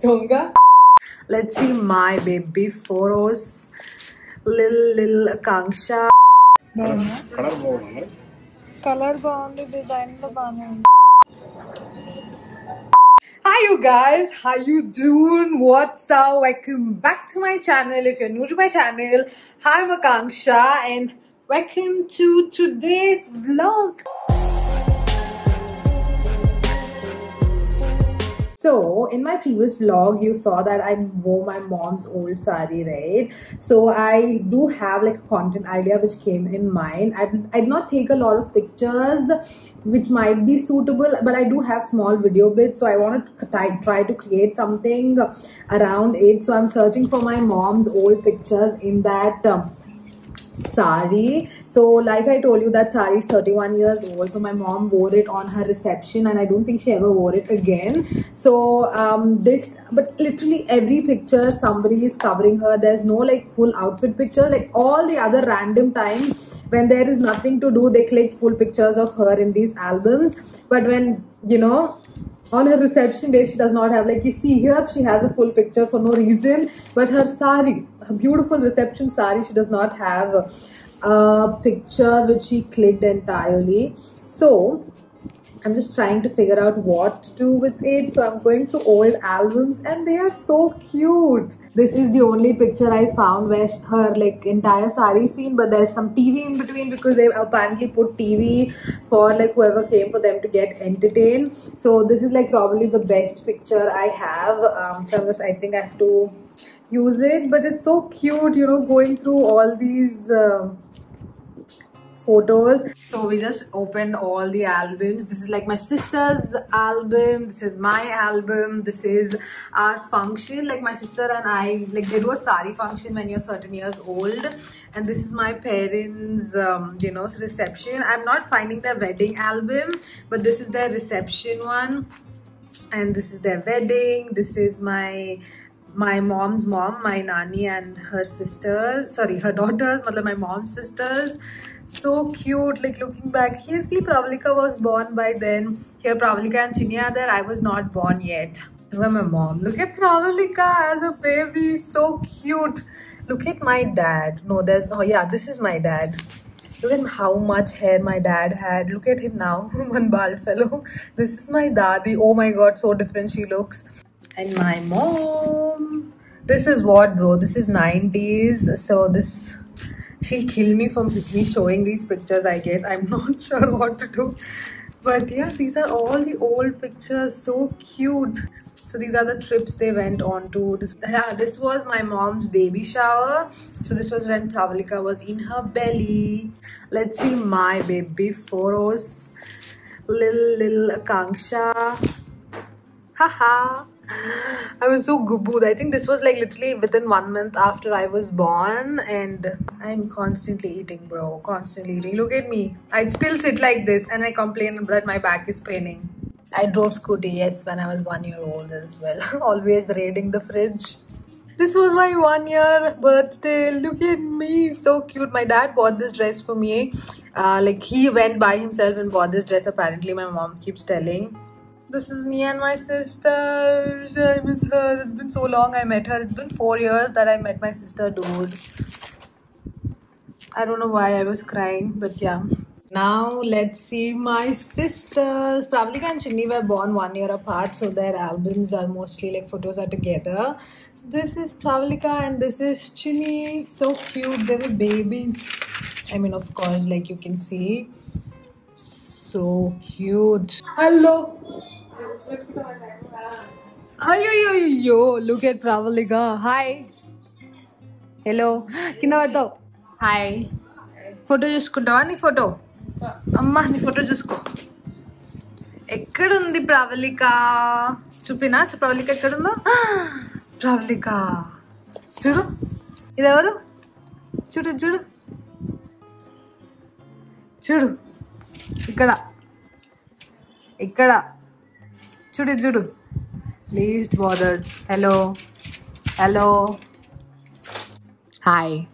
Tonga. Let's see my baby photos. Lil Akanksha. Color బాగుంది, design లో బాగుంది. Hi you guys, how you doing? What's up? Welcome back to my channel. If you're new to my channel, hi, I'm Akanksha and welcome to today's vlog. So in my previous vlog you saw that I wore my mom's old sari, right? So I do have like a content idea which came in mind. I did not take a lot of pictures which might be suitable, but I do have small video bits, so I want to try to create something around it. So I'm searching for my mom's old pictures in that sari. So like I told you, that sari is 31 years old, so my mom wore it on her reception and I don't think she ever wore it again. So but literally every picture somebody is covering her. There's no like full outfit picture. Like all the other random times when there is nothing to do, they click full pictures of her in these albums, but when on her reception day she does not have, like you see here she has a full picture for no reason, but her sari, her beautiful reception sari, she does not have a picture which she clicked entirely. So I'm just trying to figure out what to do with it. So I'm going to old albums and they are so cute. This is the only picture I found where her like entire sari scene, but there's some TV in between because they apparently put TV for like whoever came for them to get entertained. So this is like probably the best picture I have. So I think I have to use it, but it's so cute, going through all these photos. So we just opened all the albums. This is like my sister's album, this is my album, this is our function, like my sister and I, like they do a sari function when you're certain years old, and this is my parents reception. I'm not finding their wedding album, but this is their reception one, and this is their wedding. This is my mom's mom, my nani and her sisters, her daughters, my mom's sisters. So cute. Like looking back here, see Pravalika was born by then. Here Pravalika and Chinni are there. I was not born yet. Look at my mom. Look at Pravalika as a baby. So cute. Look at my dad. Yeah, this is my dad. Look at how much hair my dad had. Look at him now. One bald fellow. This is my dadi. Oh my god, so different she looks. And my mom. This is what, bro? This is 90s. So this... she'll kill me for me showing these pictures, I guess. I'm not sure what to do. But yeah, these are all the old pictures. So cute. So these are the trips they went on to. This was my mom's baby shower. So this was when Pravalika was in her belly. Let's see my baby photos. Lil Akanksha. Haha. I was so good. I think this was like literally within 1 month after I was born, and I'm constantly eating, bro. Constantly eating. Look at me. I'd still sit like this and I complain that my back is paining. I drove scooty, yes, when I was 1 year old as well. Always raiding the fridge. This was my 1 year birthday. Look at me. So cute. My dad bought this dress for me. Like he went by himself and bought this dress, apparently, my mom keeps telling. This is me and my sister. I miss her. It's been so long I met her. It's been 4 years that I met my sister, dude. I don't know why I was crying, but yeah. Now let's see my sisters. Pravalika and Chinni were born 1 year apart, so their albums are mostly like photos are together. So this is Pravalika and this is Chinni. So cute. They were babies. I mean, of course, like you can see. So cute. Hello. Ayo, look at Pravalika. Hi. Hello. Kinda vartao. Hi. Photo chusukuntava nee photo. Amma nee photo chusko. Ekkadundi Pravalika? Chupina Pravalika ekkadundo? Pravalika. Chudu. Idu evaru? Chudu. Chudu. Ikkada. Chudu. Least bothered. Hello. Hi.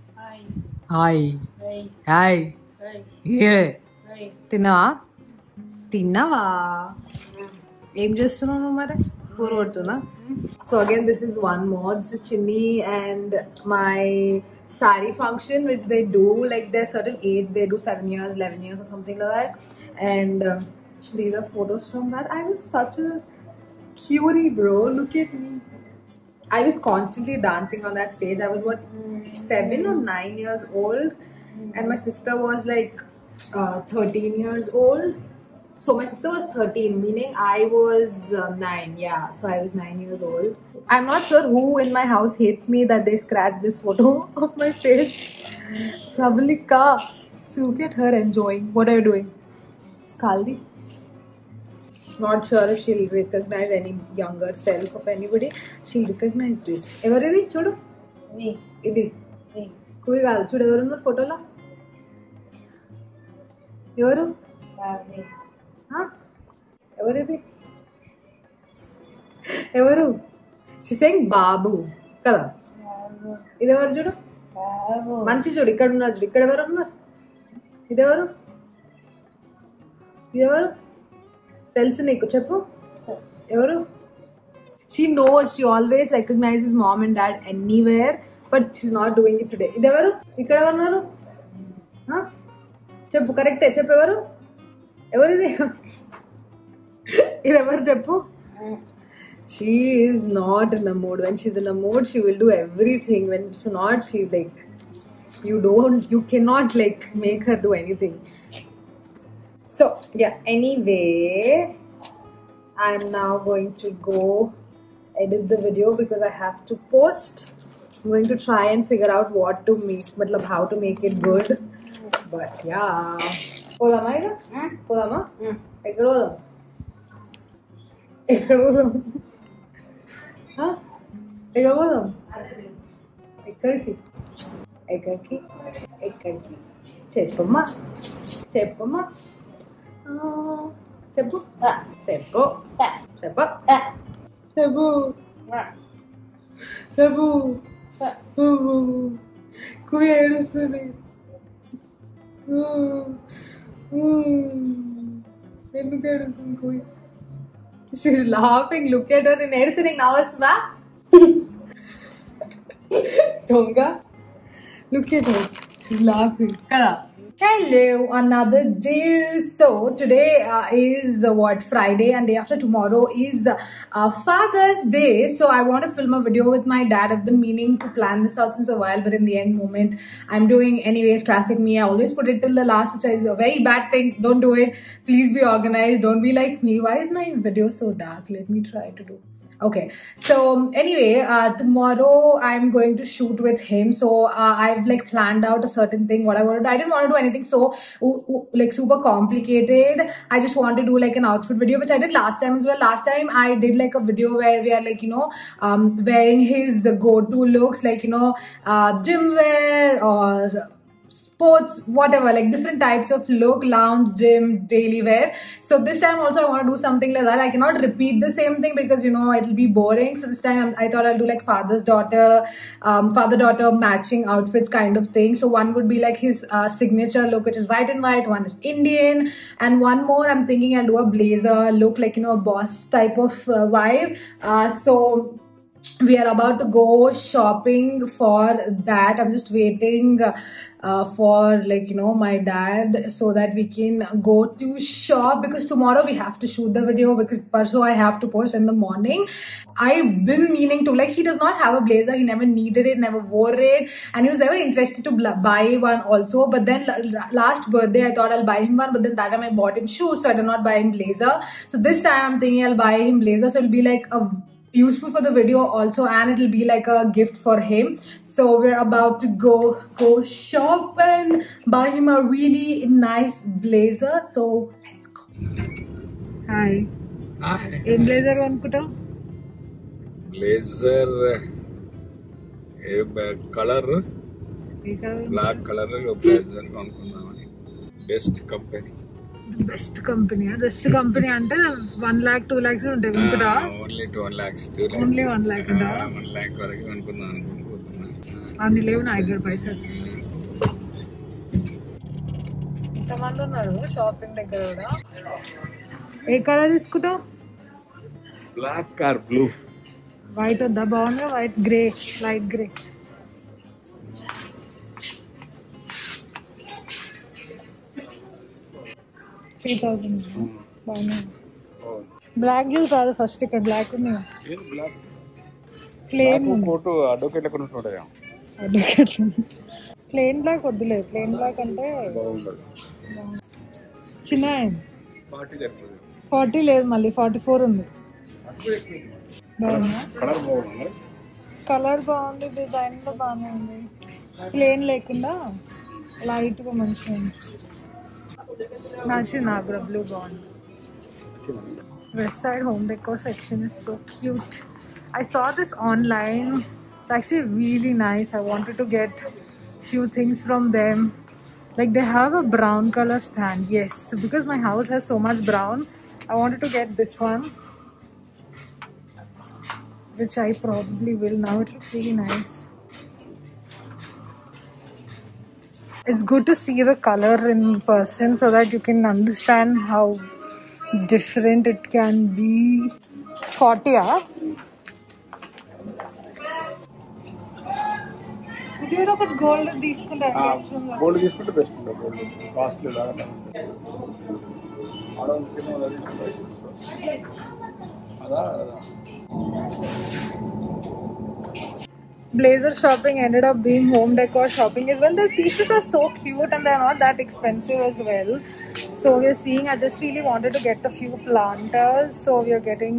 Here. తిన్నావా ఏం చేస్తున్నావు నువ్వు మరి? So again, this is one more. This is Chinni and my sari function, which they do. Like there's certain age they do, 7 years, 11 years, or something like that. And these are photos from that. I was such a cutie, bro. Look at me. I was constantly dancing on that stage. I was what, 7 or 9 years old, and my sister was like 13 years old. So my sister was 13, meaning I was 9. Yeah, so I was 9 years old. I'm not sure who in my house hates me that they scratched this photo of my face. Probably Ka. So look at her enjoying. What are you doing? Kaldi? Not sure if she'll recognize any younger self of anybody. She'll recognize this. Everidi? Chodu? Me. Idi? Me. Kui gaadu. Chodu evaru photo la? Evaru? Me. Huh? Everidi? Evaru? She's saying Babu. Kada? Babu. Idi evaru chodu? Babu. Manchi chodu. Ikkada unnaru chodu. Ikkada evaru unnaru? Idi evaru? Idi evaru? Telsu neeku cheppu. Evaru? She knows. She always recognizes mom and dad anywhere, but she's not doing it today. Idi evaru? Ikkada evaru unnaru? Huh? Cheppu correct. Cheppu evaru? Evaru idi? Idi evaru cheppu? She is not in the mood. When she's in the mood, she will do everything. When she's not, she like you cannot like make her do anything. So yeah, anyway, I'm now going to go edit the video because I have to post. I'm going to try and figure out what to make, matlab how to make it good. But yeah. Podama iga? Podama? Ekkada podam? Ekkada podam? Huh? Ekkada podam? Ekkadiki? Ekkadiki? Ekkadiki? Cheppamma? Cheppamma? Cheppu? Cheppu? Cheppu? Cheppu? Cheppu? Kuvi edustuni. Enduku edustuni Kuvi? She's laughing. Look at her. In edustuni now vastunda? Donga? Look at her. She's laughing. Kada? Hello, another day. So today is Friday, and day after tomorrow is Father's Day. So I want to film a video with my dad. I've been meaning to plan this out since a while, but in the end moment I'm doing anyways. Classic me. I always put it till the last, which is a very bad thing. Don't do it. Please be organized. Don't be like me. Why is my video so dark? Let me try to do. Okay, so anyway, tomorrow I'm going to shoot with him. So I've like planned out a certain thing, what I want to do. I didn't want to do anything so like super complicated. I just want to do like an outfit video, which I did last time as well. Last time I did like a video where we are like, wearing his go-to looks, like, gym wear or sports, whatever, like different types of look, lounge, gym, daily wear. So this time also I want to do something like that. I cannot repeat the same thing because it'll be boring. So this time I thought I'll do like father-daughter matching outfits kind of thing. So one would be like his signature look, which is white and white. One is Indian, and one more I'm thinking I'll do a blazer look, like a boss type of vibe. So we are about to go shopping for that. I'm just waiting for my dad so that we can go to shop, because tomorrow we have to shoot the video, because parso I have to post in the morning. I've been meaning to, he does not have a blazer. He never needed it, never wore it, and he was never interested to buy one also. But then last birthday I thought I'll buy him one, but then that time I bought him shoes, so I did not buy him blazer. So this time I'm thinking I'll buy him blazer, so it'll be like a useful for the video also, and it'll be like a gift for him. So we're about to go shop and buy him a really nice blazer. So let's go. Hi. Hi. Em blazer konukuntav? Blazer color black color blazer konukunnamani. Best company. Best company ante 1 lakh 2 lakhs unte konukuta? Only 2 lakhs 2 lakhs. Only 1 lakh unta? 1 lakh varaku konukunnanu అనుకుంటున్నా. అన్ని లేవు నా దగ్గర పైసలు. ఇంతమంది ఉన్నారు shopping దగ్గర కూడా. ఏ కలర్ తీసుకుంటావు? Black or blue? వైట్ వద్దా? బాగుంది white, grey, light grey. Black juice కాదు ఫస్ట్, ఇక్కడ బ్లాక్ ఉంది. ప్లేన్ ఫోటో అడ్వకేట్ ఎక్కడ ఉంటాయా? ప్లేన్ బ్లాక్ వద్దులే, ప్లేన్ బ్లాక్ అంటే చిన్న 40 లేదు, మళ్ళీ 44 ఉంది. కలర్ బాగుంది, డిజైన్ కూడా బాగానే ఉంది. ప్లేన్ లేకుండా లైట్ గా మంచిగా ఉంది. నచ్చింది నాకు కూడా, బ్లూ బాగుంది. West side home decor section is so cute. I saw this online. It's actually really nice. I wanted to get few things from them. Like they have a brown color stand. Yes, so because my house has so much brown, I wanted to get this one, which I probably will now. It looks really nice. It's good to see the color in person so that you can understand how different it can be. 40 ఇదేదో ఒకటి gold తీసుకుంటే gold తీసుకుంటే best. Gold costly Blazer shopping ended up being home decor shopping as well. The pieces are so cute and they're not that expensive as well. So we're seeing, I just really wanted to get a few planters, so we're getting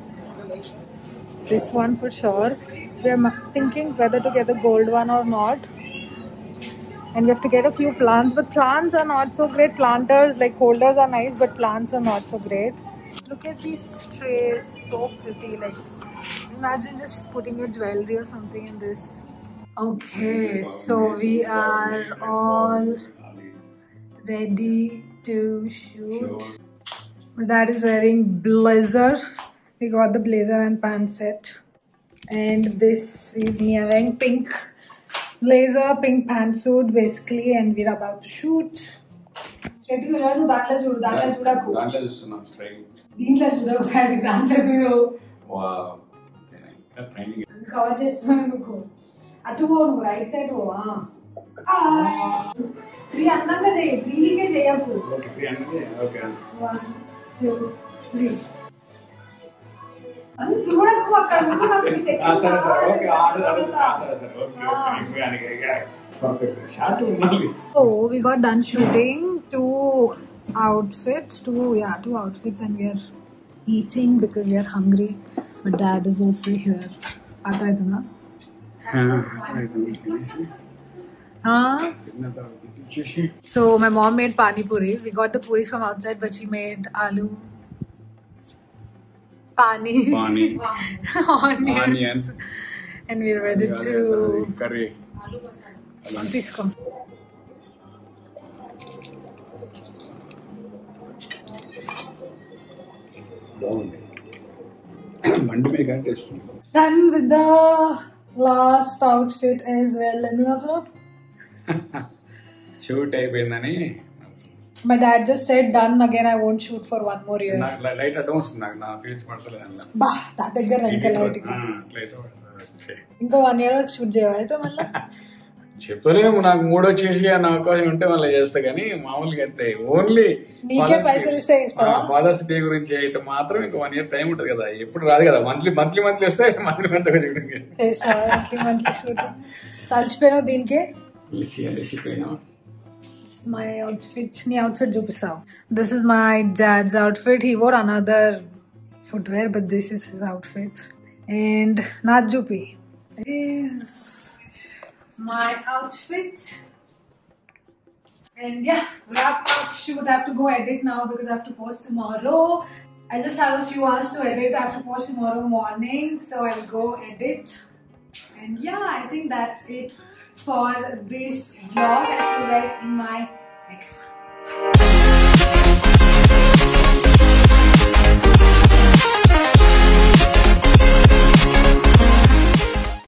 this one for sure. We're thinking whether to get the gold one or not, and we have to get a few plants, but plants are not so great. Planters, like holders, are nice, but plants are not so great. Look at these trays, so pretty. Like imagine just putting your jewelry or something in this. Okay, so we are all ready to shoot. My dad is wearing blazer. We got the blazer and pants set. And this is me. I'm wearing pink blazer, pink pantsuit basically, and we're about to shoot. దాంట్లో చూస్తున్నాం straight. దీంట్లో చూడవు, దాంట్లో చూడవు. Cover చేస్తున్నాను నువ్వు. అటు పో, నువ్వు రైట్ సైడ్ పోవా? 3 అందంగా చేయి, 3కే చేయకు. 1 2 3 అని చూడకు అక్కడ. So we got done shooting 2 outfits, and we are eating because we are hungry. My dad is also here. Ataiduna? So my mom made pani puri. We got the puri from outside, but she made aloo pani onions, and we're ready to curry. Please come. Done with the last outfit as well. Shoot అయిపోయిందని. My dad just said done again. I won't shoot for 1 more year. Light అడ్డం వస్తుంది నాకు, నా face పడతలేదు. బా నా దగ్గర ఇంకా లైట్ ఇంకా 1 year వరకు షూట్ చేయాలి అయితే మళ్ళీ. చెప్పలేము, నాకు మూడు వచ్చేసి అన్న అవకాశం ఉంటే మళ్ళీ చేస్తా, కానీ మామూలుగా అయితే ఓన్లీ నీకే పైసలు ఇస్తే ఫాదర్స్ డే గురించి అయితే మాత్రం ఇంకా 1 year టైం ఉంటుంది కదా. ఎప్పుడు రాదు కదా, మంత్లీ వస్తే మంత్లీ షూటింగ్ షూటింగ్ కలిసిపోయినావు దీనికే. My outfit, నీ outfit చూపిస్తావు. This is my dad's outfit. He wore another footwear, but this is his outfit. And Nath Jupi is my outfit. And yeah, wrap up shoot. I have to go edit now because I have to post tomorrow. I just have a few hours to edit. I have to post tomorrow morning, so I'll go edit. And yeah, I think that's it for this vlog. I'll see you guys in my next one.